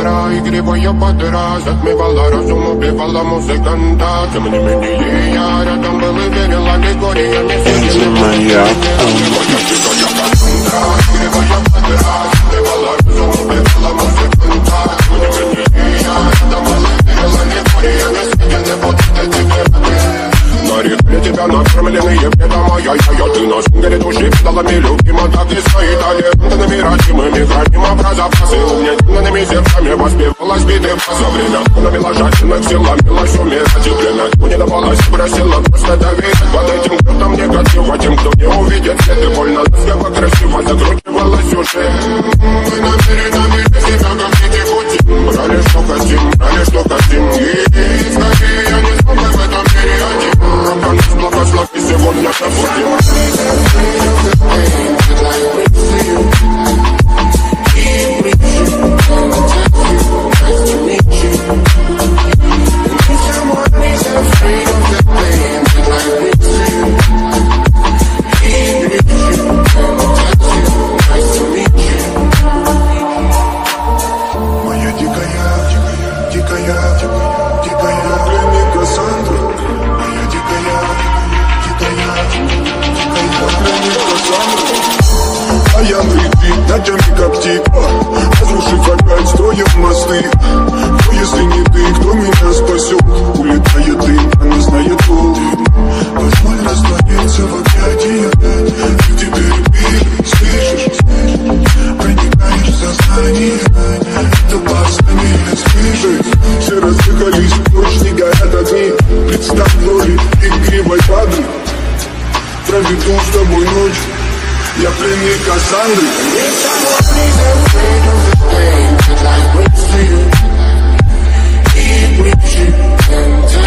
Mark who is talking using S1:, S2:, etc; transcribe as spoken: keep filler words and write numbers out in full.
S1: утра игривая подра затмевала разум, убивала музыканта. Тем не менее я рядом был и верил аллегориями.
S2: Энди Маньяк.
S1: Игривая подра затмевала разум, убивала музыканта. Тем не менее я рядом был и верил аллегориями. Съедены будто тебе. Нарекли тебя накормленные бедом, ай-яй-яй, ты на сунгере души педалами любима, так и свои талентами родимыми храним образопасы, угнетенными сердцами воспевала сбитых за время, навела жадных сил, ломилась умирать, и время тьму не давалась, просила просто доверять под этим, кто там негатив, а тем, кто не увидит свет, и больно ласково, красиво закручивалась уже. Мы намеренно вели себя, как дети пути, брали, что хотим, брали, что хотим, и скорее я не смог в этом мире один. Рабанус благослови сегодня забудем.
S3: Моя дикая, дикая, дикая пленника Сандра. Моя дикая, дикая, дикая пленника Сандра. А я прибит, ночами как типа, разрушив опять, строив мосты. Но если не ты, кто меня спасет? Улетает дым, она знает пол. Позволь раствориться в объятии опять. Ты теперь пили, слышишь? Проникаешь в сознание. Это опасно, не слышишь? Все разъехались, ночь, не горят огни. Представь роли игривой падры. Проведу с тобой ночь. Я пленник Кассандры. Keep reaching and